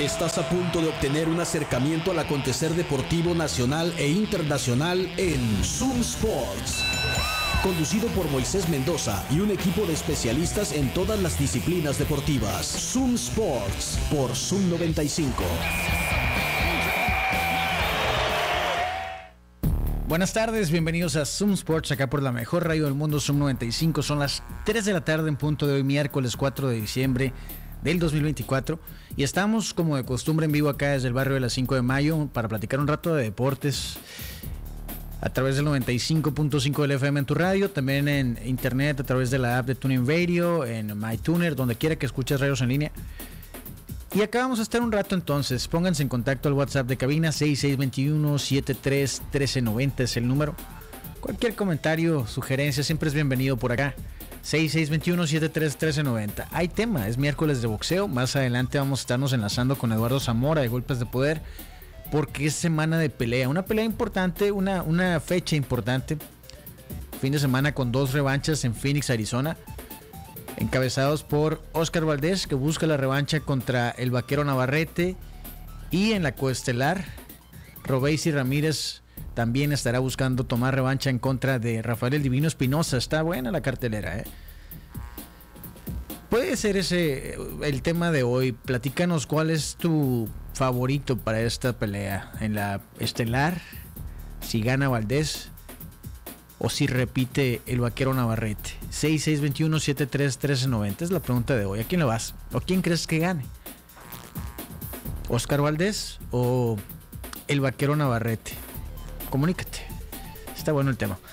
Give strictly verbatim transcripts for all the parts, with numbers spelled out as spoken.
Estás a punto de obtener un acercamiento al acontecer deportivo nacional e internacional en Zoom Sports. Conducido por Moisés Mendoza y un equipo de especialistas en todas las disciplinas deportivas. Zoom Sports por Zoom noventa y cinco. Buenas tardes, bienvenidos a Zoom Sports, acá por la mejor radio del mundo, Zoom noventa y cinco. Son las tres de la tarde en punto de hoy, miércoles cuatro de diciembre del dos mil veinticuatro. Y estamos, como de costumbre, en vivo acá desde el barrio de la cinco de mayo para platicar un rato de deportes a través del noventa y cinco punto cinco del F M en tu radio, también en internet a través de la app de TuneIn Radio, en MyTuner, donde quiera que escuches radios en línea. Y acá vamos a estar un rato entonces. Pónganse en contacto al WhatsApp de cabina seis seis dos uno, siete tres uno tres nueve cero es el número. Cualquier comentario, sugerencia siempre es bienvenido por acá. seis seis dos uno, siete tres uno tres nueve cero. Hay tema, es miércoles de boxeo. Más adelante vamos a estarnos enlazando con Eduardo Zamora de Golpes de Poder, porque es semana de pelea. Una pelea importante, una, una fecha importante. Fin de semana con dos revanchas en Phoenix, Arizona, encabezados por Oscar Valdez, que busca la revancha contra el Vaquero Navarrete. Y en la coestelar, Robeisy Ramírez también estará buscando tomar revancha en contra de Rafael el Divino Espinosa. Está buena la cartelera, ¿eh? Puede ser ese el tema de hoy. Platícanos cuál es tu favorito para esta pelea. En la estelar, si gana Valdez o si repite el Vaquero Navarrete. seis seis dos uno, siete tres uno tres nueve cero es la pregunta de hoy. ¿A quién le vas? ¿O quién crees que gane? ¿Oscar Valdez o el Vaquero Navarrete? Comunícate. Está bueno el tema.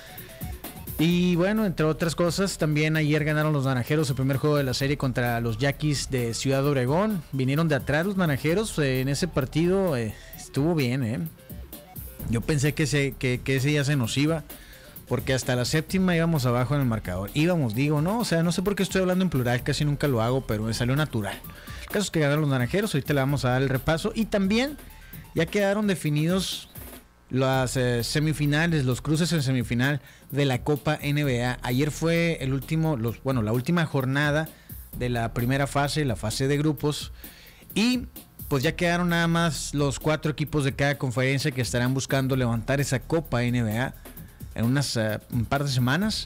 Y bueno, entre otras cosas, también ayer ganaron los Naranjeros el primer juego de la serie contra los Yaquis de Ciudad Obregón. Vinieron de atrás los Naranjeros. Eh, en ese partido eh, estuvo bien, ¿eh? Yo pensé que, se, que, que ese ya se nos iba, porque hasta la séptima íbamos abajo en el marcador. Íbamos, digo, ¿no? O sea, no sé por qué estoy hablando en plural, casi nunca lo hago, pero me salió natural. El caso es que ganaron los Naranjeros, ahorita le vamos a dar el repaso. Y también ya quedaron definidos las eh, semifinales, los cruces en semifinal de la Copa N B A. Ayer fue el último, los, bueno, la última jornada de la primera fase, la fase de grupos. Y pues ya quedaron nada más los cuatro equipos de cada conferencia que estarán buscando levantar esa Copa N B A en unas uh, un par de semanas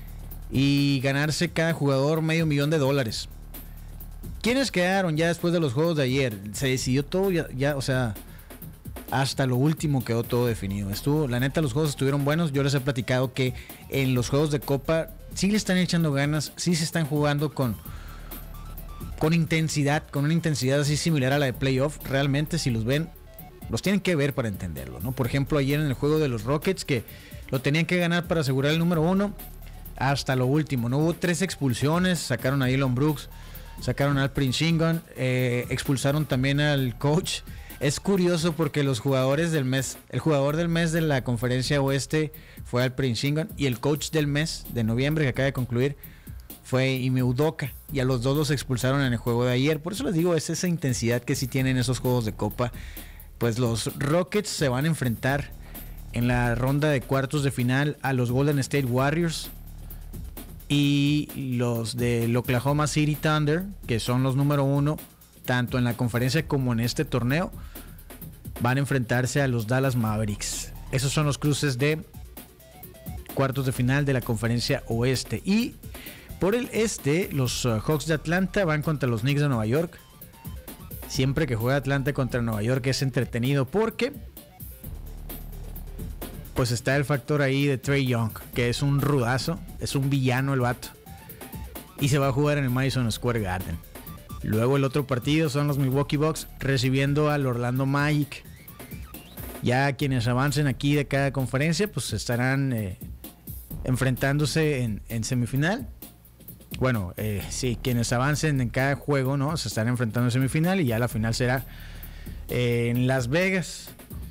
y ganarse cada jugador medio millón de dólares. ¿Quiénes quedaron ya después de los juegos de ayer? Se decidió todo ya, ya, o sea, hasta lo último quedó todo definido. Estuvo, la neta, los juegos estuvieron buenos. Yo les he platicado que en los juegos de Copa sí le están echando ganas, sí se están jugando con con intensidad, con una intensidad así similar a la de playoff. Realmente, si los ven, los tienen que ver para entenderlo, ¿no? Por ejemplo, ayer en el juego de los Rockets, que lo tenían que ganar para asegurar el número uno, hasta lo último. No hubo tres expulsiones, sacaron a Elon Brooks, sacaron al Prince Ingon, eh, expulsaron también al coach. Es curioso porque los jugadores del mes, el jugador del mes de la conferencia oeste fue al Prince Ingon, y el coach del mes de noviembre que acaba de concluir fue Ime Udoka, y a los dos los expulsaron en el juego de ayer. Por eso les digo, es esa intensidad que sí tienen esos juegos de Copa. Pues los Rockets se van a enfrentar en la ronda de cuartos de final a los Golden State Warriors, y los del Oklahoma City Thunder, que son los número uno tanto en la conferencia como en este torneo, van a enfrentarse a los Dallas Mavericks. Esos son los cruces de cuartos de final de la conferencia oeste. Y por el este, los uh, Hawks de Atlanta van contra los Knicks de Nueva York. Siempre que juega Atlanta contra Nueva York es entretenido, porque pues está el factor ahí de Trae Young, que es un rudazo, es un villano el vato, y se va a jugar en el Madison Square Garden. Luego el otro partido son los Milwaukee Bucks recibiendo al Orlando Magic. Ya quienes avancen aquí de cada conferencia pues estarán eh, enfrentándose en, en semifinal. Bueno, eh, sí, quienes avancen en cada juego, ¿no? Se estarán enfrentando en semifinal, y ya la final será eh, en Las Vegas.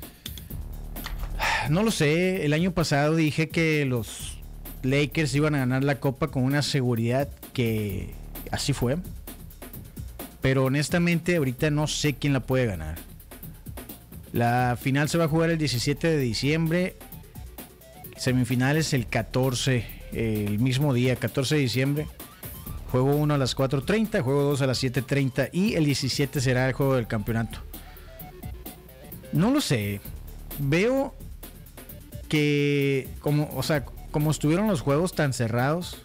No lo sé, el año pasado dije que los Lakers iban a ganar la Copa con una seguridad, que así fue. Pero honestamente ahorita no sé quién la puede ganar. La final se va a jugar el diecisiete de diciembre. Semifinales el catorce, el mismo día, catorce de diciembre. Juego uno a las cuatro treinta, juego dos a las siete treinta y el diecisiete será el juego del campeonato. No lo sé. Veo que como, o sea, como estuvieron los juegos tan cerrados,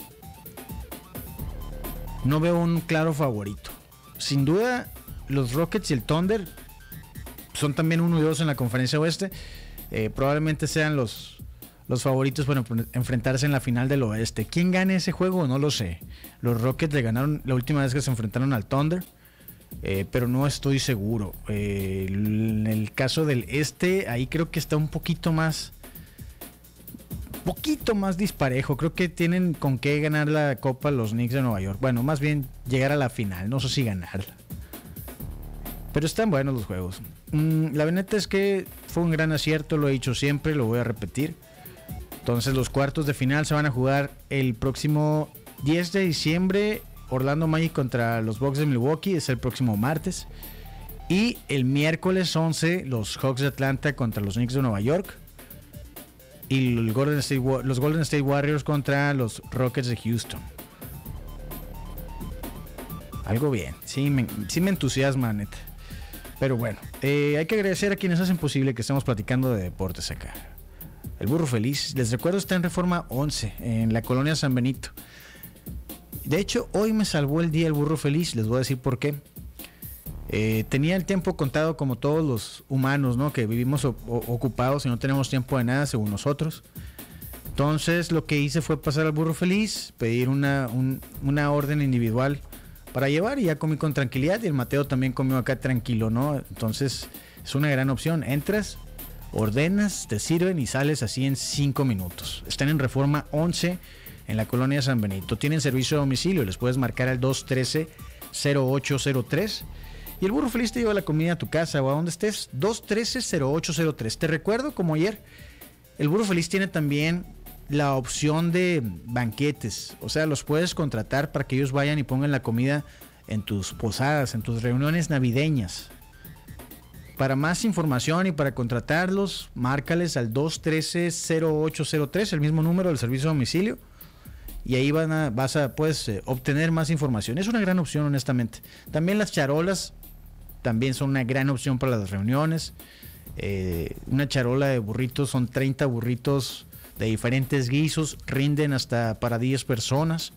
no veo un claro favorito. Sin duda, los Rockets y el Thunder son también uno y dos en la conferencia oeste. Eh, probablemente sean los, los favoritos para enfrentarse en la final del oeste. ¿Quién gane ese juego? No lo sé. Los Rockets le ganaron la última vez que se enfrentaron al Thunder, eh, pero no estoy seguro. Eh, en el caso del este, ahí creo que está un poquito más... poquito más disparejo. Creo que tienen con qué ganar la Copa los Knicks de Nueva York. Bueno, más bien llegar a la final, no sé si ganarla. Pero están buenos los juegos. Mm, la neta es que fue un gran acierto, lo he dicho siempre, lo voy a repetir. Entonces los cuartos de final se van a jugar el próximo diez de diciembre. Orlando Magic contra los Bucks de Milwaukee, es el próximo martes. Y el miércoles once, los Hawks de Atlanta contra los Knicks de Nueva York. Y el Golden State, los Golden State Warriors contra los Rockets de Houston. Algo bien, sí me, sí me entusiasma, neta. Pero bueno, eh, hay que agradecer a quienes hacen posible que estemos platicando de deportes acá. El Burro Feliz, les recuerdo, está en Reforma once, en la colonia San Benito. De hecho, hoy me salvó el día el Burro Feliz, les voy a decir por qué. Eh, tenía el tiempo contado como todos los humanos, ¿no? Que vivimos o- o- ocupados y no tenemos tiempo de nada, según nosotros. Entonces lo que hice fue pasar al Burro Feliz, pedir una, un, una orden individual para llevar, y ya comí con tranquilidad, y el Mateo también comió acá tranquilo, ¿no? Entonces es una gran opción. Entras, ordenas, te sirven y sales así en cinco minutos. Están en Reforma once, en la colonia San Benito. Tienen servicio a domicilio, les puedes marcar al dos uno tres, cero ocho cero tres. Y el Burro Feliz te lleva la comida a tu casa o a donde estés. dos uno tres, cero ocho cero tres. Te recuerdo, como ayer, el Burro Feliz tiene también la opción de banquetes. O sea, los puedes contratar para que ellos vayan y pongan la comida en tus posadas, en tus reuniones navideñas. Para más información y para contratarlos, márcales al dos uno tres, cero ocho cero tres, el mismo número del servicio a domicilio. Y ahí van a, vas a puedes eh, obtener más información. Es una gran opción, honestamente. También las charolas también son una gran opción para las reuniones. Eh, una charola de burritos, son treinta burritos de diferentes guisos, rinden hasta para diez personas.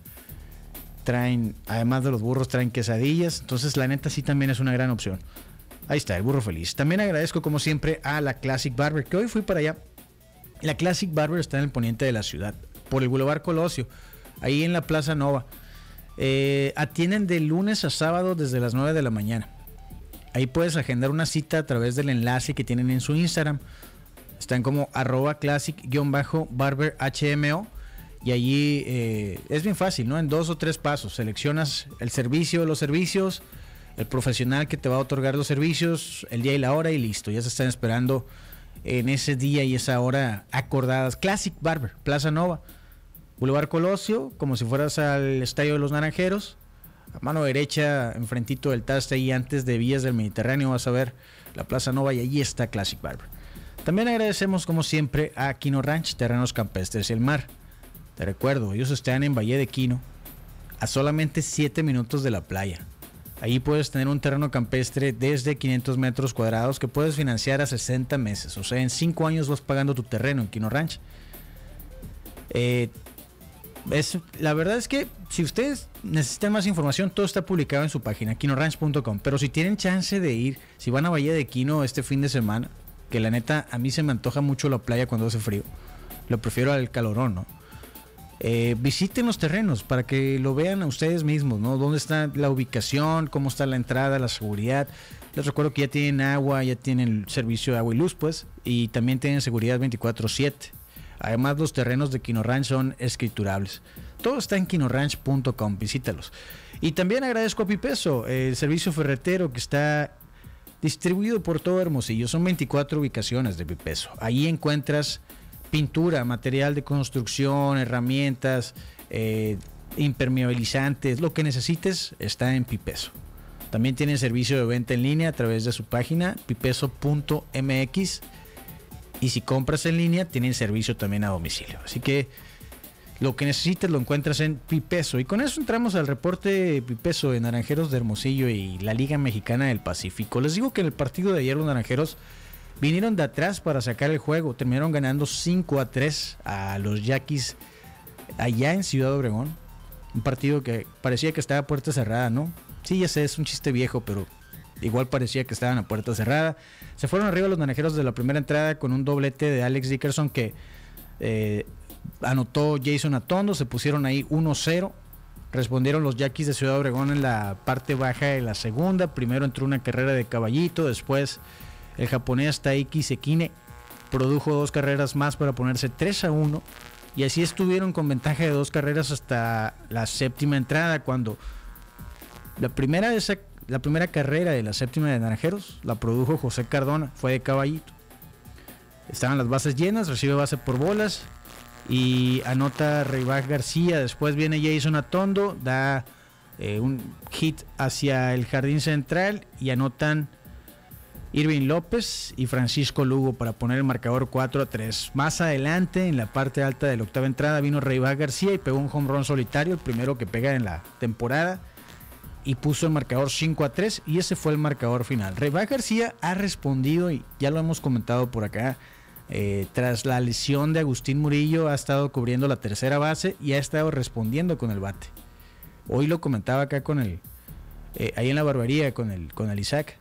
Traen, además de los burros, traen quesadillas. Entonces la neta sí también es una gran opción. Ahí está, el Burro Feliz. También agradezco como siempre a la Classic Barber, que hoy fui para allá. La Classic Barber está en el poniente de la ciudad, por el Boulevard Colosio, ahí en la Plaza Nova. Eh, atienden de lunes a sábado desde las nueve de la mañana. Ahí puedes agendar una cita a través del enlace que tienen en su Instagram. Están como arroba classic-barber H M O. Y allí eh, es bien fácil, ¿no? En dos o tres pasos. Seleccionas el servicio de los servicios, el profesional que te va a otorgar los servicios, el día y la hora, y listo. Ya se están esperando en ese día y esa hora acordadas. Classic Barber, Plaza Nova, Boulevard Colosio, como si fueras al Estadio de los Naranjeros. A mano derecha, enfrentito del Taste, ahí antes de Vías del Mediterráneo, vas a ver la Plaza Nova y allí está Classic Barber. También agradecemos como siempre a Quino Ranch, Terrenos Campestres y el Mar. Te recuerdo, ellos están en Valle de Quino, a solamente siete minutos de la playa. Ahí puedes tener un terreno campestre desde quinientos metros cuadrados que puedes financiar a sesenta meses. O sea, en cinco años vas pagando tu terreno en Quino Ranch. Eh, es, la verdad es que si ustedes necesitan más información, todo está publicado en su página, quino ranch punto com. Pero si tienen chance de ir, si van a Valle de Quino este fin de semana, que la neta a mí se me antoja mucho la playa cuando hace frío, lo prefiero al calorón, ¿no? Eh, visiten los terrenos para que lo vean a ustedes mismos, ¿no? Dónde está la ubicación, cómo está la entrada, la seguridad. Les recuerdo que ya tienen agua, ya tienen servicio de agua y luz, pues, y también tienen seguridad veinticuatro siete. Además, los terrenos de Quino Ranch son escriturables. Todo está en quino ranch punto com, visítalos. Y también agradezco a Pipeso, el servicio ferretero que está distribuido por todo Hermosillo. Son veinticuatro ubicaciones de Pipeso. Ahí encuentras pintura, material de construcción, herramientas, eh, impermeabilizantes, lo que necesites está en Pipeso. También tienen servicio de venta en línea a través de su página pipeso punto m x, y si compras en línea tienen servicio también a domicilio. Así que Lo que necesites lo encuentras en Pipeso. Y con eso entramos al reporte Pipeso de Naranjeros de Hermosillo y la Liga Mexicana del Pacífico. Les digo que en el partido de ayer los Naranjeros vinieron de atrás para sacar el juego. Terminaron ganando cinco a tres a los Yaquis allá en Ciudad Obregón. Un partido que parecía que estaba a puerta cerrada, ¿no? Sí, ya sé, es un chiste viejo, pero igual parecía que estaban a puerta cerrada. Se fueron arriba los Naranjeros de la primera entrada con un doblete de Alex Dickerson que eh, anotó Jason Atondo. Se pusieron ahí uno cero. Respondieron los Yaquis de Ciudad Obregón en la parte baja de la segunda. Primero entró una carrera de Caballito. Después el japonés Taiki Sekine produjo dos carreras más para ponerse tres a uno. Y así estuvieron con ventaja de dos carreras hasta la séptima entrada, cuando la primera, de esa, la primera carrera de la séptima de Naranjeros la produjo José Cardona, fue de Caballito. Estaban las bases llenas, recibe base por bolas y anota Reibach García. Después viene Jason Atondo, da eh, un hit hacia el jardín central y anotan Irving López y Francisco Lugo para poner el marcador cuatro a tres. Más adelante, en la parte alta de la octava entrada, vino Reibach García y pegó un home run solitario, el primero que pega en la temporada, y puso el marcador cinco a tres, y ese fue el marcador final. Reibach García ha respondido, y ya lo hemos comentado por acá, eh, tras la lesión de Agustín Murillo, ha estado cubriendo la tercera base y ha estado respondiendo con el bate. Hoy lo comentaba acá con el, eh, ahí en la barbería con el, con el Isaac,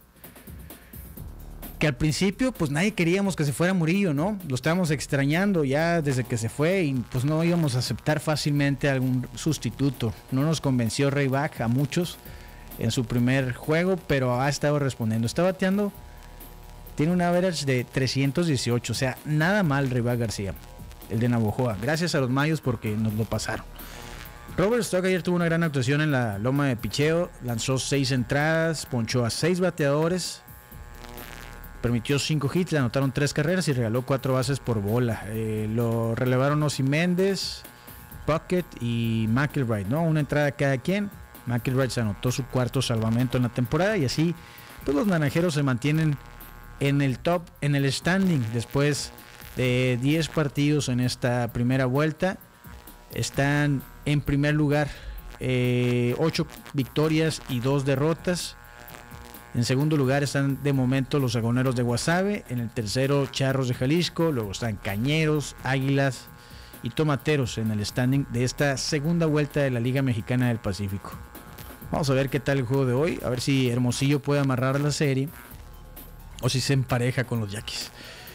que al principio pues nadie queríamos que se fuera Murillo, ¿no? Lo estábamos extrañando ya desde que se fue y pues no íbamos a aceptar fácilmente algún sustituto. No nos convenció Reibach a muchos en su primer juego, pero ha estado respondiendo. Está bateando, tiene un average de trescientos dieciocho, o sea, nada mal Reibach García, el de Navojoa. Gracias a los mayos porque nos lo pasaron. Robert Stock ayer tuvo una gran actuación en la loma de picheo, lanzó seis entradas, ponchó a seis bateadores, permitió cinco hits, le anotaron tres carreras y regaló cuatro bases por bola. Eh, lo relevaron Ozzy Méndez, Puckett y McElroy, ¿no? Una entrada cada quien. McElroy se anotó su cuarto salvamento en la temporada y así pues los naranjeros se mantienen en el top, en el standing después de diez partidos en esta primera vuelta. Están en primer lugar, eh, ocho victorias y dos derrotas. En segundo lugar están de momento los Agoneros de Guasave. En el tercero, Charros de Jalisco. Luego están Cañeros, Águilas y Tomateros en el standing de esta segunda vuelta de la Liga Mexicana del Pacífico. Vamos a ver qué tal el juego de hoy. A ver si Hermosillo puede amarrar la serie o si se empareja con los Yaquis.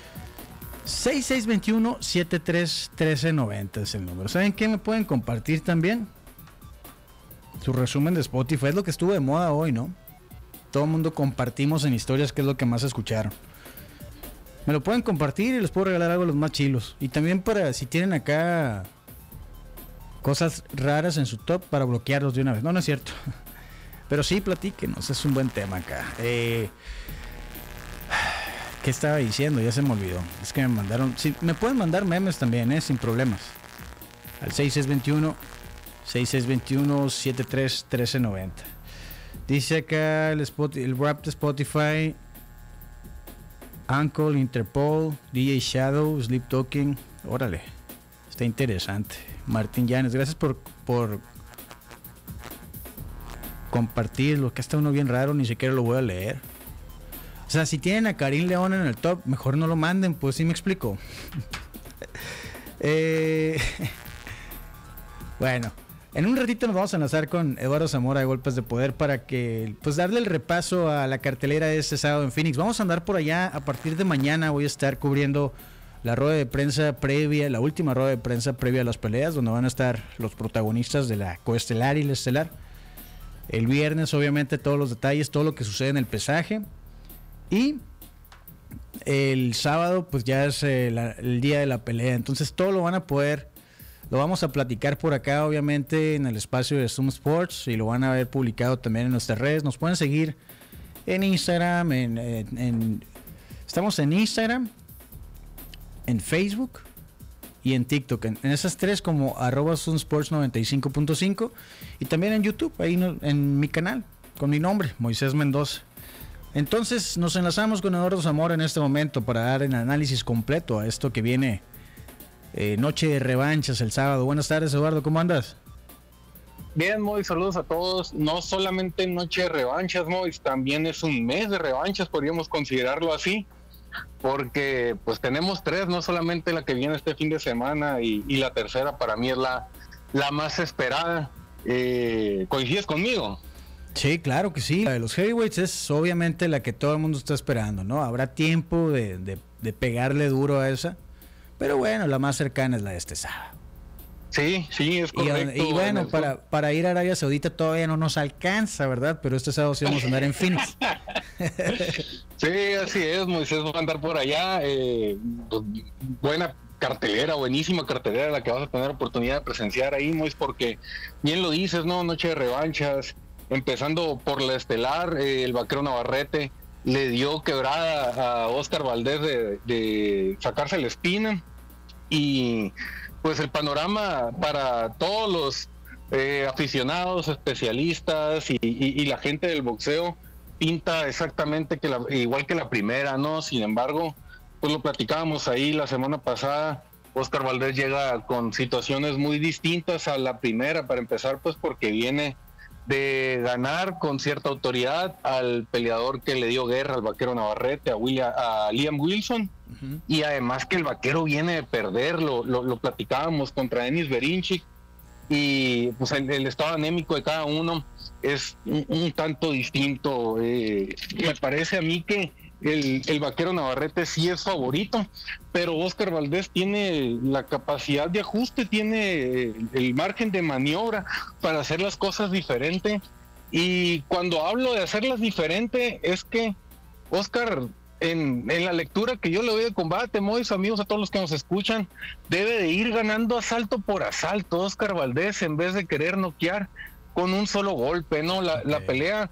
seis seis veintiuno, setenta y tres, trece noventa es el número. ¿Saben qué me pueden compartir también? Su resumen de Spotify. Es lo que estuvo de moda hoy, ¿no? Todo el mundo compartimos en historias qué es lo que más escucharon. Me lo pueden compartir y les puedo regalar algo a los más chilos. Y también para si tienen acá cosas raras en su top, para bloquearlos de una vez. No, no es cierto. Pero sí, platíquenos, es un buen tema acá. Eh, ¿Qué estaba diciendo? Ya se me olvidó. Es que me mandaron... Sí, me pueden mandar memes también, ¿eh? Sin problemas. Al seis seis veintiuno, seis seis veintiuno, setenta y tres, trece noventa. Dice acá el, spot, el rap de Spotify: Uncle, Interpol, D J Shadow, Sleep Talking. Órale, está interesante. Martín Llanes, gracias por, por compartir. Lo que está uno bien raro, ni siquiera lo voy a leer. O sea, si tienen a Karim León en el top, mejor no lo manden, pues sí me explico. eh, bueno. En un ratito nos vamos a enlazar con Eduardo Zamora de Golpes de Poder para que, pues, darle el repaso a la cartelera de este sábado en Phoenix. Vamos a andar por allá a partir de mañana. Voy a estar cubriendo la rueda de prensa previa, la última rueda de prensa previa a las peleas, donde van a estar los protagonistas de la coestelar y la estelar. El viernes, obviamente, todos los detalles, todo lo que sucede en el pesaje. Y el sábado, pues, ya es eh, la, el día de la pelea. Entonces, todo lo van a poder... Lo vamos a platicar por acá, obviamente, en el espacio de Zoom Sports, y lo van a ver publicado también en nuestras redes. Nos pueden seguir en Instagram, en, en, en, estamos en Instagram, en Facebook y en TikTok. En, en esas tres como arroba Zoom Sports noventa y cinco punto cinco, y también en YouTube, ahí no, en mi canal, con mi nombre, Moisés Mendoza. Entonces nos enlazamos con Eduardo Zamora en este momento para dar el análisis completo a esto que viene eh, noche de revanchas el sábado. Buenas tardes, Eduardo, ¿cómo andas? Bien, Mois, saludos a todos. No solamente noche de revanchas, Mois, también es un mes de revanchas, podríamos considerarlo así, porque pues tenemos tres, no solamente la que viene este fin de semana, y, y la tercera para mí es la, la más esperada. Eh, ¿Coincides conmigo? Sí, claro que sí. La de los heavyweights es obviamente la que todo el mundo está esperando, ¿no? Habrá tiempo de, de, de pegarle duro a esa, pero bueno, la más cercana es la de este sábado. Sí, sí, es correcto. Y, y bueno, para, para ir a Arabia Saudita todavía no nos alcanza, ¿verdad? Pero este sábado sí vamos a andar en Phoenix. Sí, así es, Moisés va a andar por allá. Eh, pues, buena cartelera, buenísima cartelera la que vas a tener oportunidad de presenciar ahí, Mois, porque bien lo dices, ¿no? Noche de revanchas, empezando por la estelar, eh, el Vaquero Navarrete le dio quebrada a Oscar Valdés de, de sacarse la espina, y pues el panorama para todos los eh, aficionados, especialistas y, y, y la gente del boxeo pinta exactamente que la, igual que la primera, ¿no? Sin embargo, pues lo platicábamos ahí la semana pasada, Oscar Valdés llega con situaciones muy distintas a la primera, para empezar, pues porque viene de ganar con cierta autoridad al peleador que le dio guerra al Vaquero Navarrete, a, William, a Liam Wilson, uh-huh. Y además que el Vaquero viene de perder, lo, lo, lo platicábamos contra Denis Berinchik, y pues el, el estado anémico de cada uno es un, un tanto distinto. Eh, me parece a mí que el, el Vaquero Navarrete sí es favorito, pero Oscar Valdés tiene la capacidad de ajuste, tiene el margen de maniobra para hacer las cosas diferente, y cuando hablo de hacerlas diferente es que Oscar, en, en la lectura que yo le doy de combate, Mois, amigos, a todos los que nos escuchan, debe de ir ganando asalto por asalto Oscar Valdés, en vez de querer noquear con un solo golpe, ¿no? La, okay. la pelea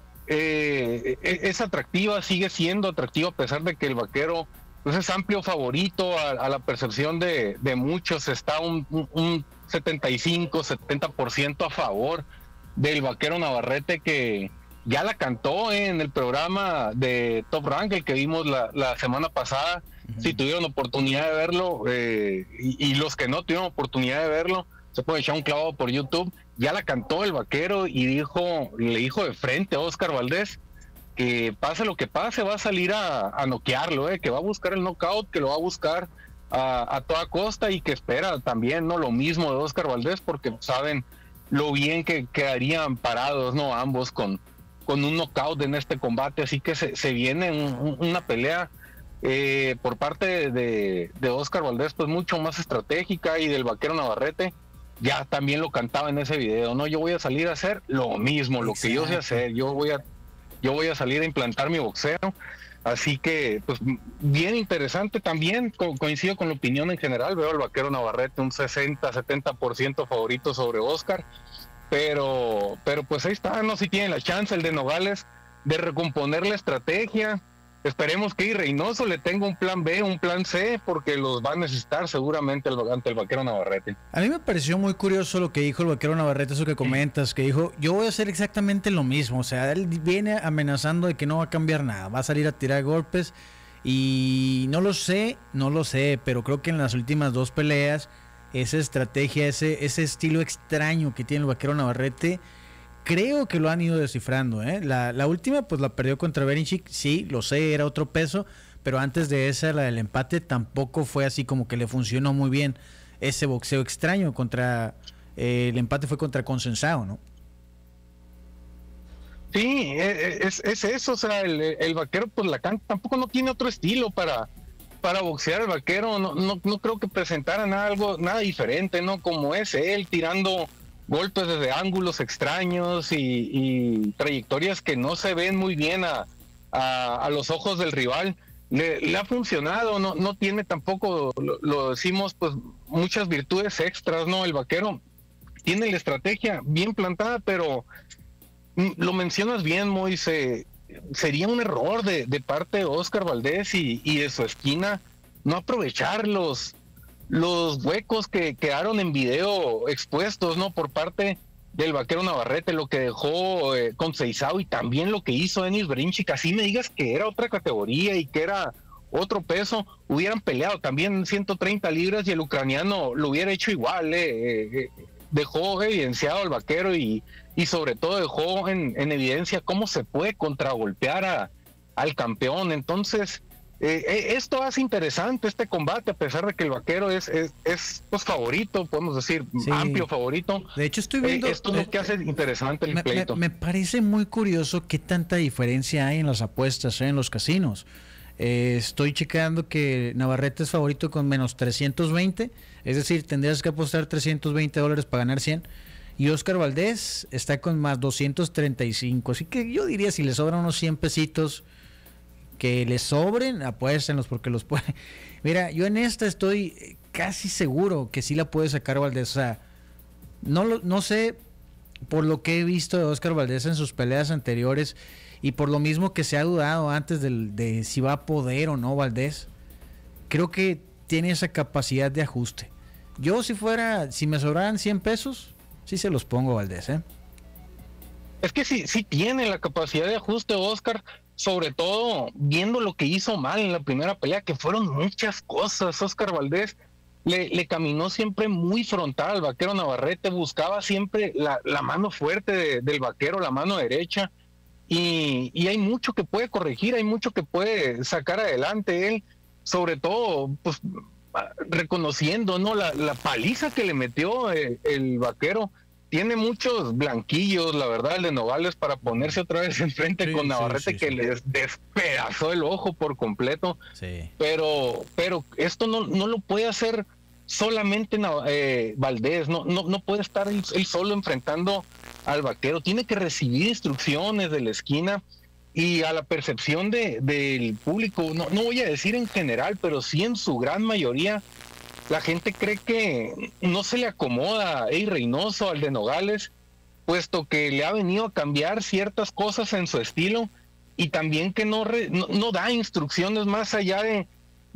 Eh, es atractiva, sigue siendo atractiva, a pesar de que el Vaquero pues, es amplio favorito a, a la percepción de, de muchos. Está un, un, un setenta y cinco, setenta por ciento a favor del Vaquero Navarrete, que ya la cantó eh, en el programa de Top Rank, el que vimos la, la semana pasada. Uh-huh. Si tuvieron oportunidad de verlo, eh, y, y los que no tuvieron oportunidad de verlo, se puede echar un clavado por YouTube. Ya la cantó el Vaquero y dijo, le dijo de frente a Oscar Valdés que pase lo que pase, va a salir a, a noquearlo, eh, que va a buscar el knockout, que lo va a buscar a, a toda costa, y que espera también, ¿no?, lo mismo de Oscar Valdés, porque saben lo bien que quedarían parados, ¿no?, ambos con, con un knockout en este combate. Así que se, se viene un, una pelea eh, por parte de, de Oscar Valdés pues mucho más estratégica, y del Vaquero Navarrete ya también lo cantaba en ese video, ¿no? Yo voy a salir a hacer lo mismo, lo Exacto. que yo sé hacer, yo voy a yo voy a salir a implantar mi boxeo. Así que, pues, bien interesante también, co- coincido con la opinión en general, veo al Vaquero Navarrete un sesenta, setenta por ciento favorito sobre Oscar, pero, pero pues ahí está, no sé si tiene la chance el de Nogales de recomponer la estrategia. Esperemos que Reynoso le tenga un plan B, un plan C, porque los va a necesitar seguramente el, ante el Vaquero Navarrete. A mí me pareció muy curioso lo que dijo el Vaquero Navarrete, eso que comentas, que dijo, yo voy a hacer exactamente lo mismo. O sea, él viene amenazando de que no va a cambiar nada, va a salir a tirar golpes, y no lo sé, no lo sé, pero creo que en las últimas dos peleas, esa estrategia, ese, ese estilo extraño que tiene el Vaquero Navarrete, creo que lo han ido descifrando, ¿eh? La, la última, pues la perdió contra Berinchik, sí, lo sé, era otro peso, pero antes de esa, la del empate, tampoco fue así como que le funcionó muy bien ese boxeo extraño contra, eh, el empate fue contra Consensado, ¿no? Sí, es, es eso, o sea, el, el Vaquero, pues la can tampoco no tiene otro estilo para, para boxear. El Vaquero no, no, no creo que presentara nada, algo, nada diferente, ¿no? Como es él, tirando golpes desde ángulos extraños y, y trayectorias que no se ven muy bien a, a, a los ojos del rival. Le, le ha funcionado, no, no tiene tampoco, lo, lo decimos, pues muchas virtudes extras, ¿no? El Vaquero tiene la estrategia bien plantada, pero lo mencionas bien, Moise, sería un error de, de parte de Oscar Valdés y, y de su esquina no aprovechar los los huecos que quedaron en video expuestos, ¿no?, por parte del Vaquero Navarrete, lo que dejó eh, con Seisao, y también lo que hizo Denis Berinchik. Así me digas que era otra categoría y que era otro peso, hubieran peleado también ciento treinta libras y el ucraniano lo hubiera hecho igual. Eh, eh, dejó evidenciado al vaquero y, y sobre todo dejó en, en evidencia cómo se puede contragolpear a, al campeón. Entonces, eh, esto hace interesante este combate, a pesar de que el vaquero es, es, es pues, favorito, podemos decir, sí, amplio favorito. De hecho, estoy viendo... Eh, esto es lo que hace interesante el me, pleito. Me, me parece muy curioso qué tanta diferencia hay en las apuestas, eh, en los casinos. Eh, estoy checando que Navarrete es favorito con menos trescientos veinte, es decir, tendrías que apostar trescientos veinte dólares para ganar cien. Y Oscar Valdés está con más doscientos treinta y cinco. Así que yo diría, si le sobran unos cien pesitos, que le sobren, apuéstenlos porque los puede. Mira, yo en esta estoy casi seguro que sí la puede sacar Valdés. O sea, no, lo, no sé, por lo que he visto de Oscar Valdés en sus peleas anteriores y por lo mismo que se ha dudado antes de, de si va a poder o no Valdés, creo que tiene esa capacidad de ajuste. Yo si fuera, si me sobraran cien pesos, sí se los pongo a Valdés, ¿eh? Es que sí, sí tiene la capacidad de ajuste Oscar, sobre todo viendo lo que hizo mal en la primera pelea, que fueron muchas cosas. Oscar Valdés le, le caminó siempre muy frontal al vaquero Navarrete, buscaba siempre la, la mano fuerte de, del vaquero, la mano derecha, y, y hay mucho que puede corregir, hay mucho que puede sacar adelante él, sobre todo pues reconociendo, ¿no?, la, la paliza que le metió el, el vaquero. Tiene muchos blanquillos, la verdad, el de Nogales, para ponerse otra vez enfrente sí, con Navarrete, sí, sí, que sí. les despedazó el ojo por completo. Sí. Pero, pero esto no, no lo puede hacer solamente eh, Valdés, no, no, no puede estar él, él solo enfrentando al vaquero. Tiene que recibir instrucciones de la esquina y a la percepción de, del público, no, no voy a decir en general, pero sí en su gran mayoría. La gente cree que no se le acomoda a Eddie Reynoso, al de Nogales, puesto que le ha venido a cambiar ciertas cosas en su estilo y también que no, re, no, no da instrucciones más allá de,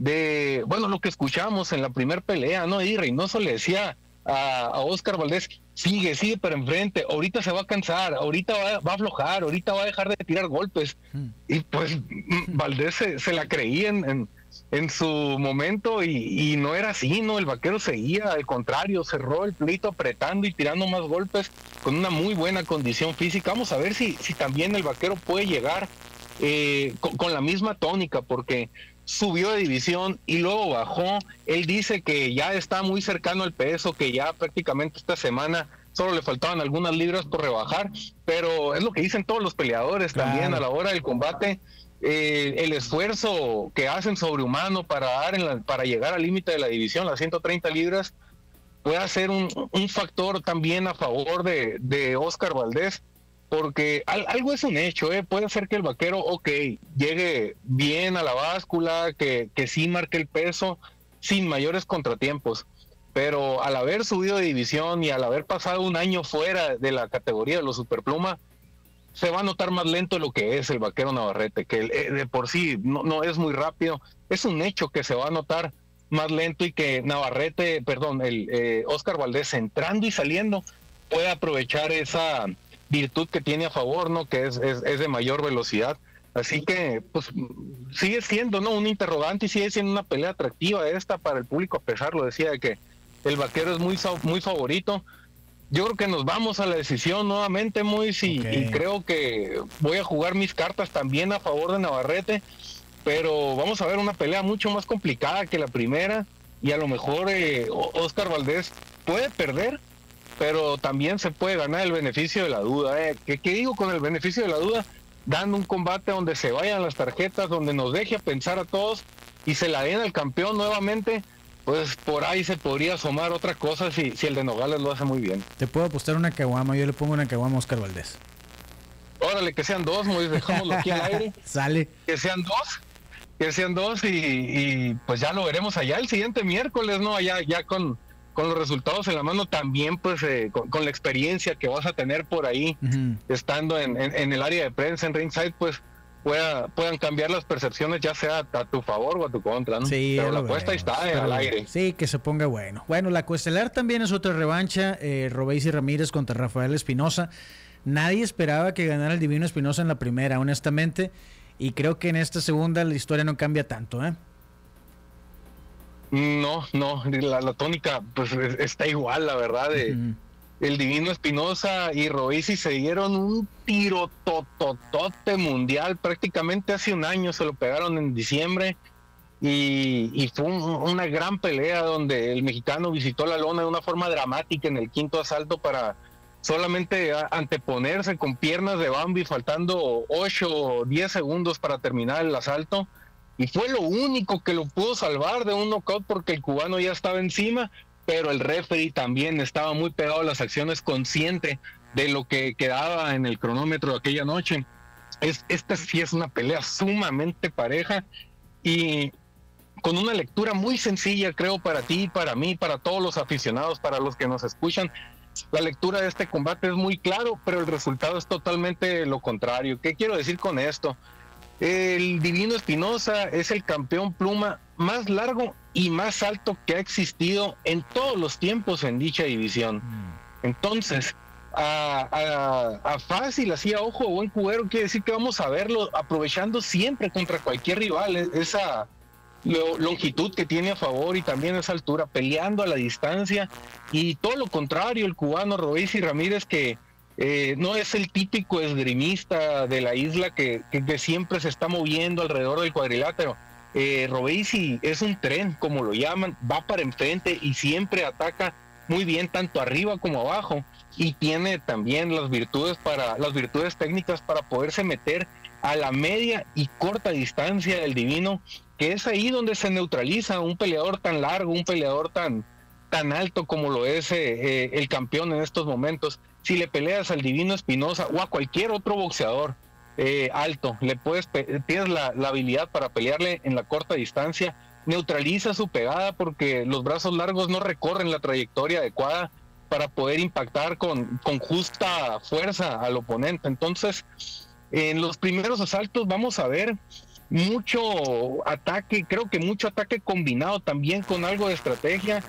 de, bueno, lo que escuchamos en la primera pelea, ¿no? Eddie Reynoso le decía a, a Oscar Valdés, sigue, sigue para enfrente, ahorita se va a cansar, ahorita va, va a aflojar, ahorita va a dejar de tirar golpes. Mm. Y pues Valdés se, se la creía en... en en su momento y, y no era así, ¿no? El vaquero seguía, al contrario, cerró el pleito apretando y tirando más golpes con una muy buena condición física. Vamos a ver si, si también el vaquero puede llegar eh, con, con la misma tónica, porque subió de división y luego bajó. Él dice que ya está muy cercano al peso, que ya prácticamente esta semana solo le faltaban algunas libras por rebajar, pero es lo que dicen todos los peleadores claro. También a la hora del combate. Eh, el esfuerzo que hacen sobrehumano para dar en la, para llegar al límite de la división, las ciento treinta libras, puede ser un, un factor también a favor de, de Oscar Valdés, porque al, algo es un hecho, ¿eh? Puede ser que el vaquero, ok, llegue bien a la báscula, que, que sí marque el peso sin mayores contratiempos, pero al haber subido de división y al haber pasado un año fuera de la categoría de los superpluma, se va a notar más lento de lo que es el vaquero Navarrete, que de por sí no, no es muy rápido. Es un hecho que se va a notar más lento y que Navarrete, perdón, el eh, Oscar Valdés entrando y saliendo puede aprovechar esa virtud que tiene a favor, ¿no? Que es, es, es de mayor velocidad. Así que, pues, sigue siendo, ¿no?, un interrogante y sigue siendo una pelea atractiva esta para el público, a pesar, lo decía, de que el vaquero es muy, muy favorito. Yo creo que nos vamos a la decisión nuevamente, Mois, y, okay. y creo que voy a jugar mis cartas también a favor de Navarrete, pero vamos a ver una pelea mucho más complicada que la primera, y a lo mejor eh, Oscar Valdés puede perder, pero también se puede ganar el beneficio de la duda. ¿eh? ¿Qué, ¿Qué digo con el beneficio de la duda? Dando un combate donde se vayan las tarjetas, donde nos deje a pensar a todos y se la den al campeón nuevamente. Pues por ahí se podría asomar otra cosa si, si el de Nogales lo hace muy bien. Te puedo apostar una caguama, yo le pongo una caguama a Oscar Valdés. Órale, que sean dos, muy dejámoslo aquí al aire. Sale. Que sean dos, que sean dos y, y pues ya lo veremos allá el siguiente miércoles, ¿no? Allá ya con, con los resultados en la mano también, pues eh, con, con la experiencia que vas a tener por ahí, uh-huh. estando en, en, en el área de prensa, en ringside, pues Pueda, puedan cambiar las percepciones, ya sea a tu favor o a tu contra, ¿no? Sí, pero la apuesta está en el aire. Sí, que se ponga bueno. Bueno, la coestelar también es otra revancha, eh, Robeisy Ramírez contra Rafael Espinosa. Nadie esperaba que ganara el Divino Espinosa en la primera, honestamente, y creo que en esta segunda la historia no cambia tanto, ¿eh? No, no, la, la tónica pues está igual, la verdad. De, uh-huh. El Divino Espinosa y Robeisy se dieron un tiro tototote mundial, prácticamente hace un año se lo pegaron en diciembre, y, y fue un, una gran pelea donde el mexicano visitó la lona de una forma dramática en el quinto asalto para solamente a, anteponerse con piernas de Bambi, faltando ocho o diez segundos para terminar el asalto, y fue lo único que lo pudo salvar de un knockout porque el cubano ya estaba encima, pero el referee también estaba muy pegado a las acciones, consciente de lo que quedaba en el cronómetro de aquella noche. Es, esta sí es una pelea sumamente pareja y con una lectura muy sencilla, creo, para ti, para mí, para todos los aficionados, para los que nos escuchan. La lectura de este combate es muy claro, pero el resultado es totalmente lo contrario. ¿Qué quiero decir con esto? El Divino Espinosa es el campeón pluma más largo y más alto que ha existido en todos los tiempos en dicha división. Entonces, a, a, a fácil, así a ojo, buen cubero, quiere decir que vamos a verlo aprovechando siempre contra cualquier rival esa lo, longitud que tiene a favor y también esa altura, peleando a la distancia, y todo lo contrario, el cubano Robeisy Ramírez, que Eh, no es el típico esgrimista de la isla que, que, que siempre se está moviendo alrededor del cuadrilátero. Eh, Robeisy es un tren, como lo llaman, va para enfrente y siempre ataca muy bien tanto arriba como abajo, y tiene también las virtudes para las virtudes técnicas para poderse meter a la media y corta distancia del Divino, que es ahí donde se neutraliza un peleador tan largo, un peleador tan tan alto como lo es eh, eh, el campeón en estos momentos. Si le peleas al Divino Espinosa o a cualquier otro boxeador eh, alto, le puedes tienes la, la habilidad para pelearle en la corta distancia, neutraliza su pegada porque los brazos largos no recorren la trayectoria adecuada para poder impactar con, con justa fuerza al oponente. Entonces, en los primeros asaltos vamos a ver mucho ataque, creo que mucho ataque combinado también con algo de estrategia.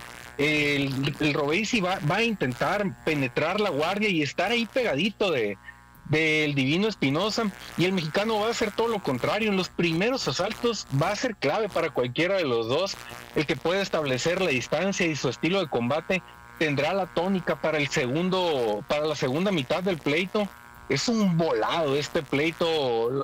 El, el Robeisy va, va a intentar penetrar la guardia y estar ahí pegadito de del Divino Espinosa, y el mexicano va a hacer todo lo contrario. En los primeros asaltos va a ser clave para cualquiera de los dos. El que puede establecer la distancia y su estilo de combate tendrá la tónica para el segundo, para la segunda mitad del pleito. Es un volado este pleito.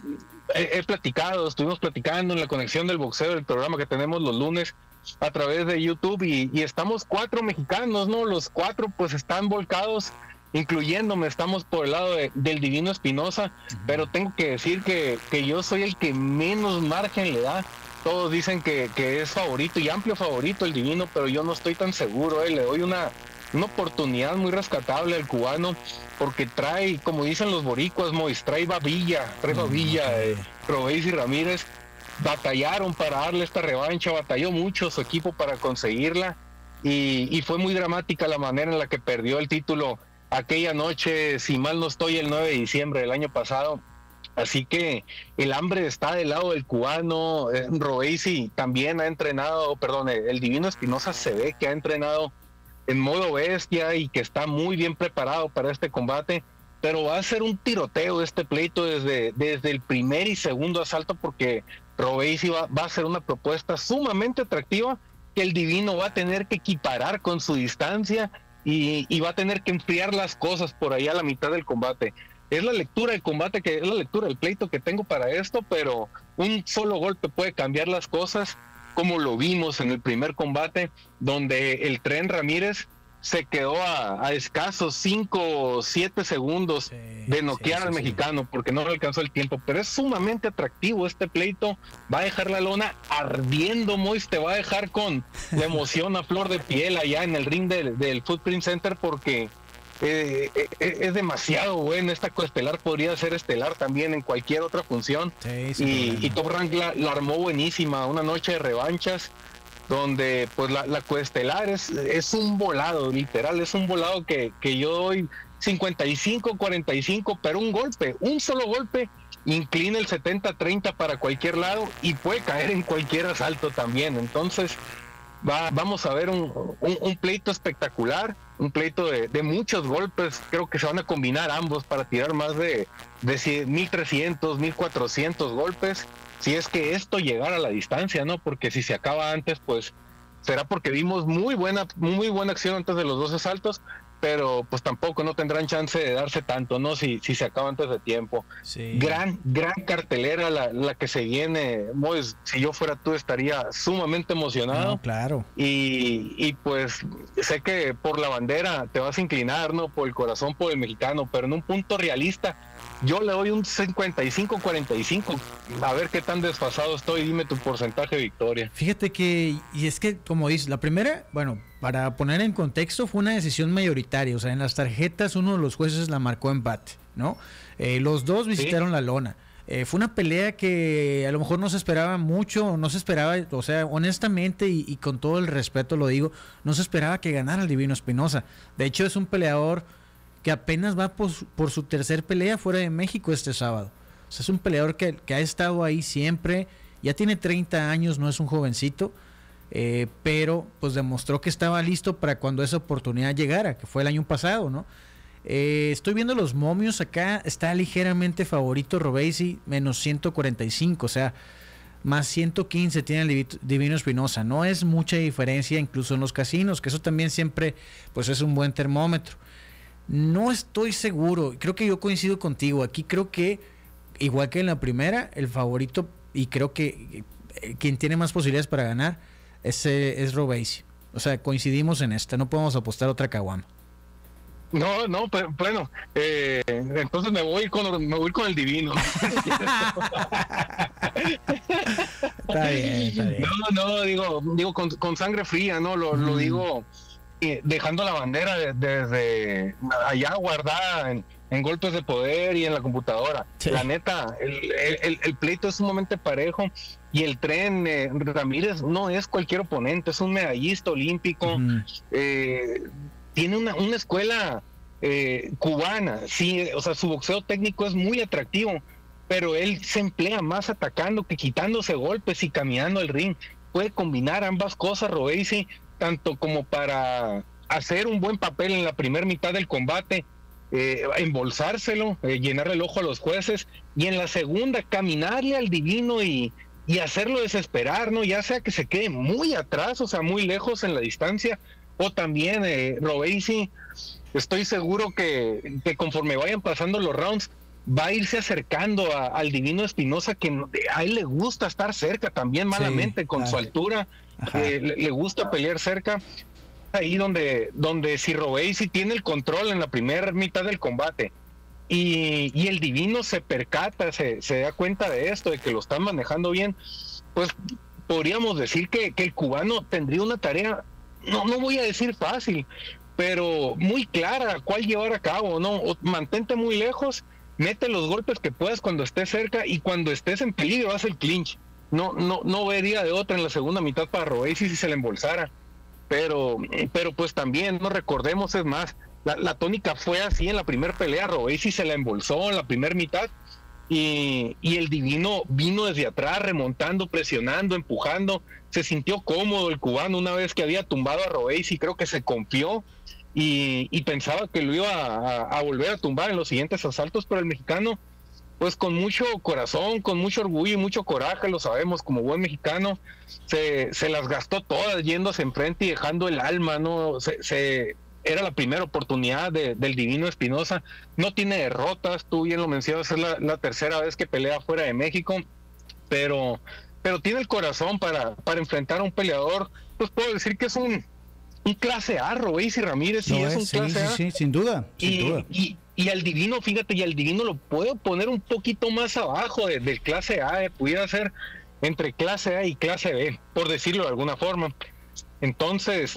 He, he platicado, estuvimos platicando en la conexión del boxeo, el programa que tenemos los lunes a través de YouTube, y, y estamos cuatro mexicanos, ¿no? Los cuatro pues están volcados, incluyéndome, estamos por el lado de, del Divino Espinosa, uh-huh. Pero tengo que decir que, que yo soy el que menos margen le da. Todos dicen que, que es favorito y amplio favorito el Divino, pero yo no estoy tan seguro, eh. Le doy una, una oportunidad muy rescatable al cubano, porque trae, como dicen los boricuas, Mois, trae babilla, trae babilla, eh, Robeisy Ramírez. Batallaron para darle esta revancha, batalló mucho su equipo para conseguirla, y, y fue muy dramática la manera en la que perdió el título aquella noche, si mal no estoy, el nueve de diciembre del año pasado. Así que el hambre está del lado del cubano. eh, Robeisy también ha entrenado, perdón, el Divino Espinosa se ve que ha entrenado en modo bestia y que está muy bien preparado para este combate, pero va a ser un tiroteo este pleito desde, desde el primer y segundo asalto, porque Robeisy va, va a ser una propuesta sumamente atractiva que el Divino va a tener que equiparar con su distancia, y, y va a tener que enfriar las cosas por ahí a la mitad del combate. Es la lectura del combate, que es la lectura del pleito que tengo para esto, pero un solo golpe puede cambiar las cosas, como lo vimos en el primer combate, donde el Tren Ramírez se quedó a, a escasos cinco o siete segundos sí, de noquear sí, sí, al mexicano, sí. porque no le alcanzó el tiempo. Pero es sumamente atractivo este pleito, va a dejar la lona ardiendo, Mois, te va a dejar con la emoción a flor de piel allá en el ring del, del Footprint Center, porque eh, eh, es demasiado bueno. Esta coestelar podría ser estelar también en cualquier otra función, sí, sí, y, y Top Rank la, la armó buenísima, una noche de revanchas, donde pues la, la coestelar es, es un volado, literal, es un volado que, que yo doy cincuenta y cinco cuarenta y cinco, pero un golpe, un solo golpe, inclina el setenta treinta para cualquier lado y puede caer en cualquier asalto también. Entonces va, vamos a ver un, un, un pleito espectacular, un pleito de, de muchos golpes. Creo que se van a combinar ambos para tirar más de, de mil trescientos, mil cuatrocientos golpes, si es que esto llegara a la distancia, ¿no? Porque si se acaba antes, pues será porque vimos muy buena, muy buena acción antes de los dos asaltos, pero pues tampoco no tendrán chance de darse tanto, ¿no? Si, si se acaba antes de tiempo. Sí. Gran, gran cartelera la, la que se viene. Mois, si yo fuera tú estaría sumamente emocionado. No, claro. Y, y pues sé que por la bandera te vas a inclinar, ¿no? Por el corazón, por el mexicano, pero en un punto realista, yo le doy un cincuenta y cinco cuarenta y cinco. A ver qué tan desfasado estoy, dime tu porcentaje de victoria. Fíjate que, y es que, como dices, la primera, bueno, para poner en contexto, fue una decisión mayoritaria. O sea, en las tarjetas uno de los jueces la marcó empate, ¿no? Eh, los dos visitaron, ¿sí?, la lona. Eh, fue una pelea que a lo mejor no se esperaba mucho, no se esperaba, o sea, honestamente y, y con todo el respeto lo digo, no se esperaba que ganara el Divino Espinosa. De hecho, es un peleador que apenas va por su, por su tercer pelea fuera de México este sábado. O sea, es un peleador que, que ha estado ahí siempre, ya tiene treinta años, no es un jovencito. Eh, pero pues demostró que estaba listo para cuando esa oportunidad llegara, que fue el año pasado, ¿no? Eh, estoy viendo los momios acá, está ligeramente favorito Robeisy, menos ciento cuarenta y cinco, o sea, más ciento quince tiene el Divino Espinosa. No es mucha diferencia incluso en los casinos, que eso también siempre pues es un buen termómetro. No estoy seguro, creo que yo coincido contigo, aquí creo que igual que en la primera, el favorito, y creo que eh, quien tiene más posibilidades para ganar Ese es Robeisy. O sea, coincidimos en esta. No podemos apostar otra caguama. No, no, pero bueno, eh, entonces me voy con me voy con el Divino. Está bien, está bien. No, no, digo, digo con, con sangre fría, ¿no? Lo, mm. lo digo eh, dejando la bandera de, desde allá guardada en, en golpes de poder y en la computadora. Sí. La neta, el, el, el pleito es sumamente parejo. Y el Tren eh, Ramírez no es cualquier oponente, es un medallista olímpico, uh-huh. eh, tiene una, una escuela eh, cubana, sí, o sea, su boxeo técnico es muy atractivo, pero él se emplea más atacando que quitándose golpes y caminando el ring. Puede combinar ambas cosas, Robeisy, tanto como para hacer un buen papel en la primera mitad del combate, eh, embolsárselo, eh, llenarle el ojo a los jueces, y en la segunda caminarle al Divino y y hacerlo desesperar, ¿no? Ya sea que se quede muy atrás, o sea, muy lejos en la distancia, o también eh, Robeisy, estoy seguro que, que conforme vayan pasando los rounds, va a irse acercando a, al Divino Espinosa, que a él le gusta estar cerca también malamente, sí, con claro. su altura, eh, le, le gusta pelear cerca, ahí donde, donde si Robeisy tiene el control en la primera mitad del combate, Y, y el Divino se percata, se, se da cuenta de esto, de que lo están manejando bien, pues podríamos decir que, que el cubano tendría una tarea, no, no voy a decir fácil, pero muy clara, cuál llevar a cabo, ¿no? O mantente muy lejos, mete los golpes que puedas cuando estés cerca, y cuando estés en peligro haz el clinch. No, no, no vería de otra en la segunda mitad para Robeisy si se le embolsara, pero, pero pues también, no recordemos, es más, La, la tónica fue así en la primera pelea. Robeisy se la embolsó en la primera mitad y, y el Divino vino desde atrás remontando, presionando, empujando. Se sintió cómodo el cubano una vez que había tumbado a Robeisy, creo que se confió y, y pensaba que lo iba a, a volver a tumbar en los siguientes asaltos, pero el mexicano, pues con mucho corazón, con mucho orgullo y mucho coraje, lo sabemos como buen mexicano, se, se las gastó todas yéndose enfrente y dejando el alma, ¿no? Se... se Era la primera oportunidad de, del Divino Espinosa, no tiene derrotas, tú bien lo mencionas, es la, la tercera vez que pelea fuera de México, pero, pero tiene el corazón para, para enfrentar a un peleador, pues puedo decir que es un, un clase A, Robeisy Ramírez, sí, no es, es un sí, clase sí, A. Sí, sin duda, sin y, duda. Y, y al Divino, fíjate, y al Divino lo puedo poner un poquito más abajo de, del clase A, eh, pudiera ser entre clase A y clase B, por decirlo de alguna forma. Entonces,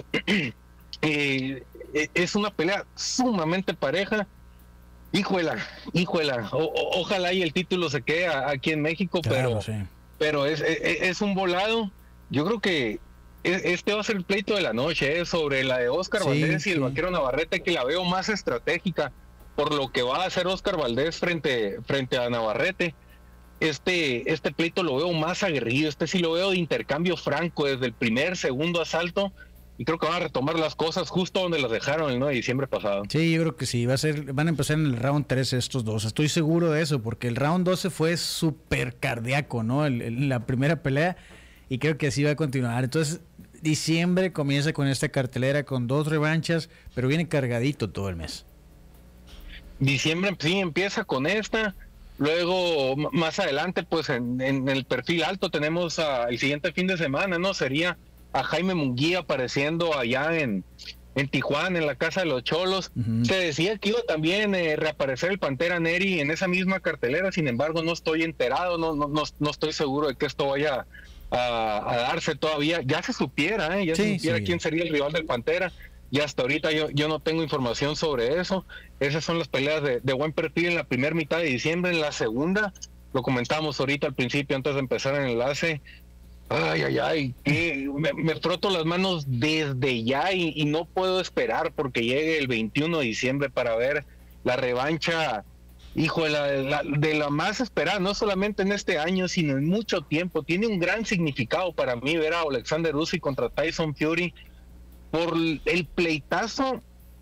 eh, es una pelea sumamente pareja. Híjuela, híjuela. O, o, ojalá y el título se quede a, aquí en México, claro, pero, sí. pero es, es, es un volado. Yo creo que este va a ser el pleito de la noche, ¿eh? Sobre la de Oscar sí, Valdés sí. y el Vaquero Navarrete, que la veo más estratégica por lo que va a hacer Oscar Valdés frente, frente a Navarrete. Este, este pleito lo veo más aguerrido, este sí lo veo de intercambio franco desde el primer, segundo asalto. Y creo que van a retomar las cosas justo donde las dejaron el nueve de diciembre pasado. Sí, yo creo que sí, va a ser, van a empezar en el round trece estos dos. Estoy seguro de eso, porque el round doce fue súper cardíaco, ¿no? El, el, la primera pelea, y creo que así va a continuar. Entonces, diciembre comienza con esta cartelera con dos revanchas, pero viene cargadito todo el mes. Diciembre sí empieza con esta, luego m- más adelante pues en, en el perfil alto tenemos a, el siguiente fin de semana, ¿no? Sería a Jaime Munguía apareciendo allá en, en Tijuana, en la Casa de los Cholos. Uh-huh. Se decía que iba también eh, reaparecer el Pantera Neri en esa misma cartelera, sin embargo no estoy enterado, no, no, no, no estoy seguro de que esto vaya a, a darse todavía. Ya se supiera, ¿eh? ya sí, se supiera sí. quién sería el rival del Pantera. Y hasta ahorita yo, yo no tengo información sobre eso. Esas son las peleas de, de buen perfil en la primera mitad de diciembre. En la segunda, lo comentamos ahorita al principio, antes de empezar el enlace. Ay, ay, ay, que me, me froto las manos desde ya y, y no puedo esperar porque llegue el veintiuno de diciembre para ver la revancha, hijo, de la, la, de la más esperada, no solamente en este año, sino en mucho tiempo. Tiene un gran significado para mí ver a Alexander Usyk contra Tyson Fury por el pleitazo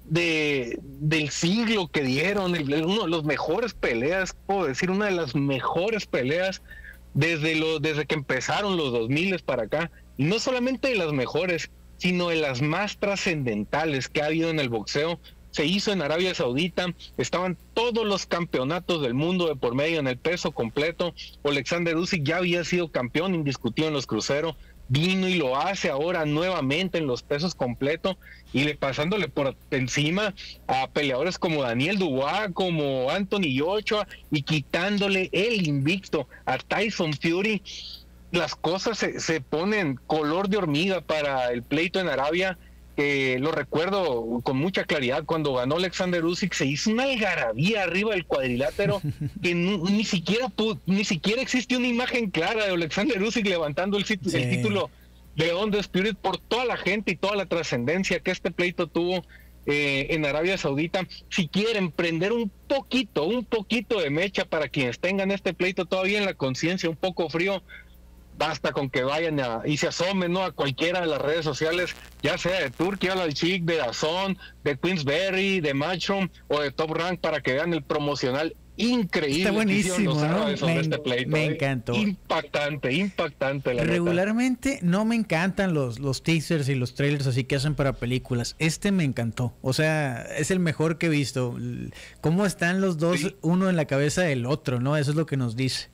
de del siglo que dieron, el, uno de los mejores peleas, puedo decir, una de las mejores peleas desde lo, desde que empezaron los dos mil para acá, y no solamente de las mejores, sino de las más trascendentales que ha habido en el boxeo. Se hizo en Arabia Saudita, estaban todos los campeonatos del mundo de por medio en el peso completo. Alexander Usyk ya había sido campeón indiscutido en los cruceros, vino y lo hace ahora nuevamente en los pesos completos, y le pasándole por encima a peleadores como Daniel Dubois, como Anthony Joshua, y quitándole el invicto a Tyson Fury. Las cosas se, se ponen color de hormiga para el pleito en Arabia. Eh, lo recuerdo con mucha claridad cuando ganó Alexander Usyk, se hizo una algarabía arriba del cuadrilátero que ni, ni siquiera pudo, ni siquiera existe una imagen clara de Alexander Usyk levantando el, sí. el título de Undisputed por toda la gente y toda la trascendencia que este pleito tuvo eh, en Arabia Saudita. Si quieren prender un poquito, un poquito de mecha para quienes tengan este pleito todavía en la conciencia un poco frío, basta con que vayan a, y se asomen, ¿no?, a cualquiera de las redes sociales, ya sea de Turquía, la Chic, de Dazón, de Queensberry, de Matchroom o de Top Rank, para que vean el promocional increíble. Está buenísimo, ¿no? Me, este pleito, me ¿eh? encantó. Impactante, impactante. La Regularmente neta. No me encantan los, los teasers y los trailers así que hacen para películas. Este me encantó. O sea, es el mejor que he visto. Cómo están los dos, sí. uno en la cabeza del otro, ¿no? Eso es lo que nos dice.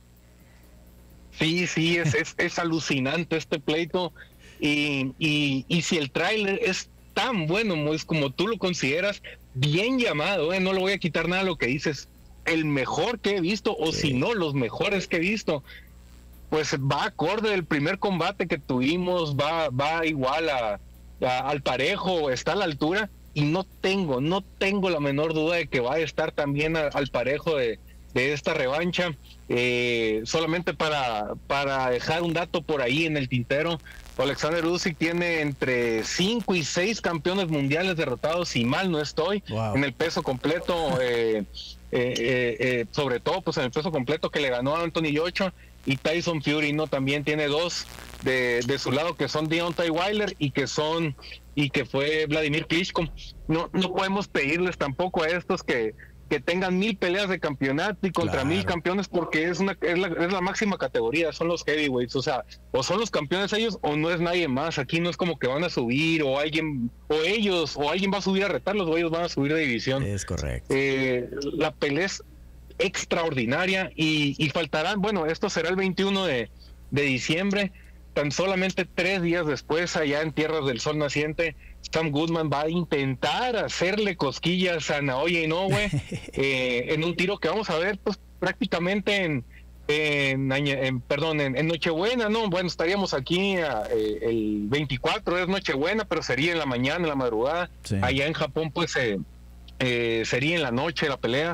Sí, sí, es, es, es alucinante este pleito, y, y, y si el tráiler es tan bueno, es como tú lo consideras, bien llamado, ¿eh? No le voy a quitar nada a lo que dices, el mejor que he visto, o sí. si no, los mejores que he visto, pues va acorde el primer combate que tuvimos, va, va igual a, a, al parejo, está a la altura, y no tengo, no tengo la menor duda de que va a estar también a, al parejo de, de esta revancha. Eh, solamente para, para dejar un dato por ahí en el tintero, Alexander Usyk tiene entre cinco y seis campeones mundiales derrotados, si mal no estoy, wow. en el peso completo, eh, eh, eh, eh, sobre todo pues en el peso completo, que le ganó a Anthony Joshua. Y Tyson Fury, no, también tiene dos de, de su lado, que son Deontay Wilder y que son y que fue Vladimir Klitschko. No, no podemos pedirles tampoco a estos que que tengan mil peleas de campeonato y contra claro. mil campeones, porque es una es la, es la máxima categoría, son los heavyweights, o sea, o son los campeones ellos o no es nadie más. Aquí no es como que van a subir o alguien o ellos o alguien va a subir a retarlos o ellos van a subir de división. Es correcto. Eh, la pelea es extraordinaria y, y faltarán, bueno, esto será el veintiuno de, de diciembre, tan solamente tres días después, allá en Tierras del Sol Naciente, Sam Goodman va a intentar hacerle cosquillas a Naoya Inoue eh, en un tiro que vamos a ver pues prácticamente en, en, en perdón, en, en Nochebuena, ¿no? Bueno, estaríamos aquí a, eh, el veinticuatro, es Nochebuena, pero sería en la mañana, en la madrugada. Sí. Allá en Japón pues eh, eh, sería en la noche la pelea.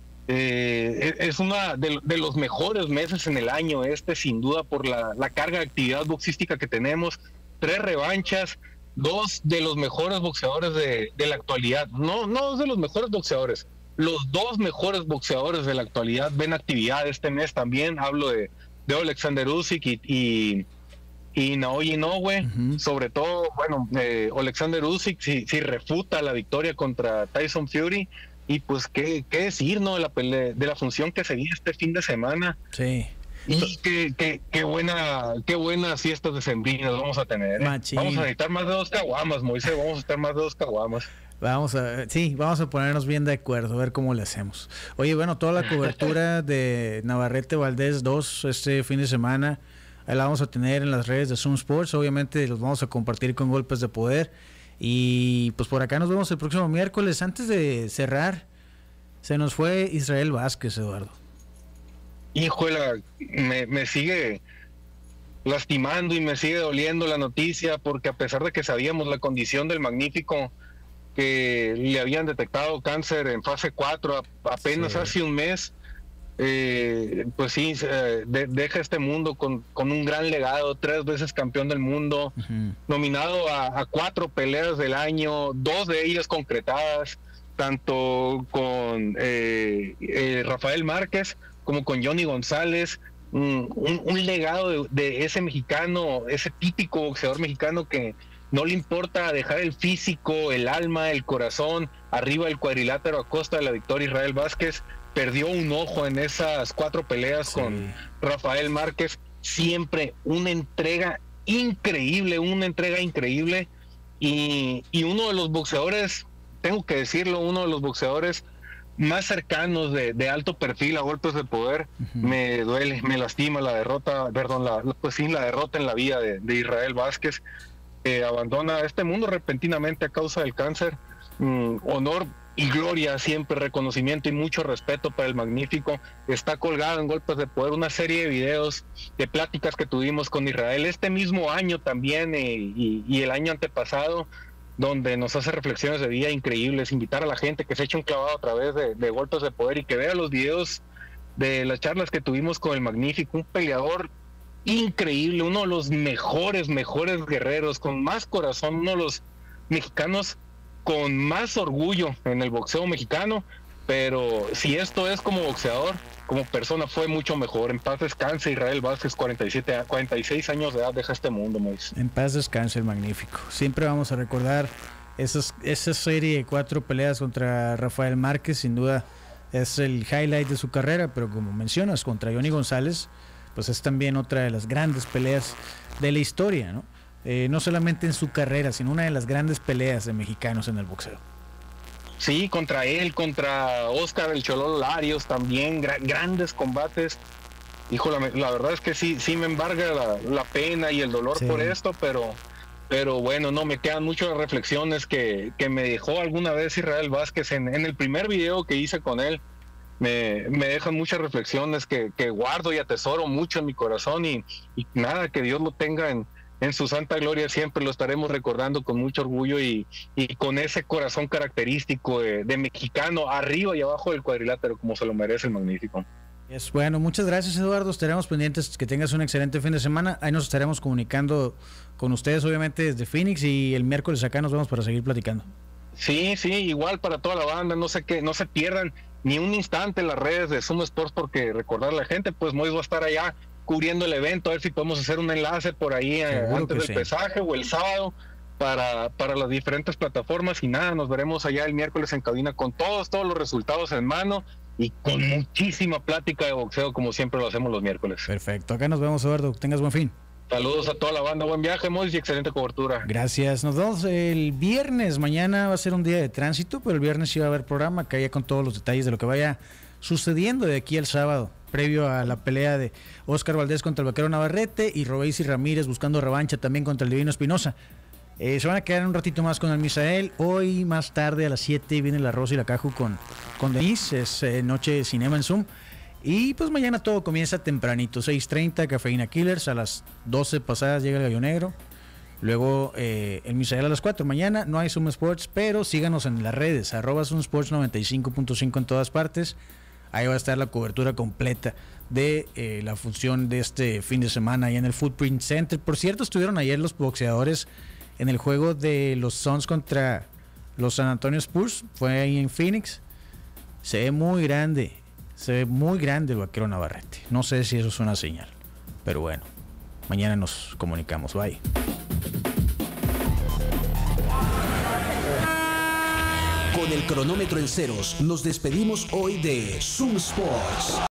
Eh, es una de, de los mejores meses en el año este, sin duda, por la, la carga de actividad boxística que tenemos. Tres revanchas, dos de los mejores boxeadores de, de la actualidad, no, no de los mejores boxeadores, los dos mejores boxeadores de la actualidad ven actividad este mes también. Hablo de, de Alexander Usyk y, y, y Naoya Inoue. Uh-huh. Sobre todo, bueno, eh, Alexander Usyk si, si refuta la victoria contra Tyson Fury. Y pues qué, qué decir, ¿no? De la, pele- de la función que se viene este fin de semana. Sí. Y qué, qué, qué buena, qué buenas fiestas decembrinas vamos a tener, ¿eh? Vamos a necesitar más de dos caguamas, Moisés, vamos a necesitar más de dos caguamas. Vamos a, sí, vamos a ponernos bien de acuerdo, a ver cómo le hacemos. Oye, bueno, toda la cobertura de Navarrete Valdés dos este fin de semana, ahí la vamos a tener en las redes de Zoom Sports, obviamente los vamos a compartir con Golpes de Poder. Y pues por acá nos vemos el próximo miércoles. Antes de cerrar, se nos fue Israel Vázquez, Eduardo. Híjole, me, me sigue lastimando y me sigue doliendo la noticia, porque a pesar de que sabíamos la condición del Magnífico, que le habían detectado cáncer en fase cuatro apenas sí. hace un mes, eh, pues sí, eh, de, deja este mundo con, con un gran legado, tres veces campeón del mundo, uh-huh. nominado a, a cuatro peleas del año, dos de ellas concretadas, tanto con eh, eh, Rafael Márquez como con Johnny González, un, un, un legado de, de ese mexicano, ese típico boxeador mexicano que no le importa dejar el físico, el alma, el corazón arriba del cuadrilátero a costa de la victoria. Israel Vázquez perdió un ojo en esas cuatro peleas sí. con Rafael Márquez. Siempre una entrega increíble, una entrega increíble. Y, y uno de los boxeadores, tengo que decirlo, uno de los boxeadores más cercanos de, de alto perfil a Golpes de Poder. Uh-huh. Me duele, me lastima la derrota, perdón, la, pues sí, la derrota en la vida de, de Israel Vázquez. Eh, abandona este mundo repentinamente a causa del cáncer. Mm, honor y gloria siempre, reconocimiento y mucho respeto para el Magnífico. Está colgado en Golpes de Poder una serie de videos, de pláticas que tuvimos con Israel este mismo año también, eh, y, y el año antepasado, donde nos hace reflexiones de vida increíbles. Invitar a la gente que se eche un clavado a través de, de Golpes de Poder y que vea los videos de las charlas que tuvimos con el Magnífico, un peleador increíble, uno de los mejores, mejores guerreros, con más corazón, uno de los mexicanos con más orgullo en el boxeo mexicano. Pero si esto es como boxeador, como persona fue mucho mejor. En paz descanse Israel Vázquez, cuarenta y siete, cuarenta y seis años de edad, deja este mundo, Moisés. En paz descanse el Magnífico. Siempre vamos a recordar esas, esa serie de cuatro peleas contra Rafael Márquez. Sin duda es el highlight de su carrera, pero como mencionas, contra Johnny González, pues es también otra de las grandes peleas de la historia, ¿no? Eh, no solamente en su carrera, sino una de las grandes peleas de mexicanos en el boxeo. Sí, contra él, contra Oscar el Chololo Larios también, gra- grandes combates. Hijo, la, la verdad es que sí, sí me embarga la, la pena y el dolor sí. por esto, pero, pero bueno, no, me quedan muchas reflexiones que, que me dejó alguna vez Israel Vázquez en, en el primer video que hice con él. Me, me dejan muchas reflexiones que, que guardo y atesoro mucho en mi corazón, y, y nada, que Dios lo tenga en, en su santa gloria. Siempre lo estaremos recordando con mucho orgullo y, y con ese corazón característico de, de mexicano, arriba y abajo del cuadrilátero, como se lo merece el Magnífico. Es bueno, muchas gracias, Eduardo, estaremos pendientes, que tengas un excelente fin de semana. Ahí nos estaremos comunicando con ustedes, obviamente desde Phoenix, y el miércoles acá nos vemos para seguir platicando. Sí, sí, igual para toda la banda, no sé qué, no se pierdan ni un instante en las redes de Zoom Sports, porque recordar a la gente, pues Mois va a estar allá cubriendo el evento, a ver si podemos hacer un enlace por ahí eh, antes del sí. pesaje o el sábado para, para las diferentes plataformas. Y nada, nos veremos allá el miércoles en cabina con todos, todos los resultados en mano y con muchísima plática de boxeo, como siempre lo hacemos los miércoles. Perfecto, acá nos vemos, Eduardo, tengas buen fin. Saludos a toda la banda, buen viaje, Mois, y excelente cobertura. Gracias, nos vemos el viernes. Mañana va a ser un día de tránsito, pero el viernes sí va a haber programa, que haya con todos los detalles de lo que vaya sucediendo de aquí al sábado, previo a la pelea de Oscar Valdés contra el Vaquero Navarrete y Robeisy Ramírez buscando revancha también contra el Divino Espinosa. Eh, se van a quedar un ratito más con el Misael. Hoy más tarde a las siete viene la Rosa y la Caju con, con Denise, es eh, noche de cinema en Zoom. Y pues mañana todo comienza tempranito, seis treinta, Cafeína Killers, a las doce pasadas llega el Gallo Negro. Luego eh, el Misael a las cuatro. Mañana no hay Zoom Sports, pero síganos en las redes, arroba Zoom Sports noventa y cinco punto cinco en todas partes. Ahí va a estar la cobertura completa de eh, la función de este fin de semana ahí en el Footprint Center. Por cierto, estuvieron ayer los boxeadores en el juego de los Suns contra los San Antonio Spurs. Fue ahí en Phoenix. Se ve muy grande. Se ve muy grande el Vaquero Navarrete. No sé si eso es una señal, pero bueno, mañana nos comunicamos. Bye. Con el cronómetro en ceros, nos despedimos hoy de Zoom Sports.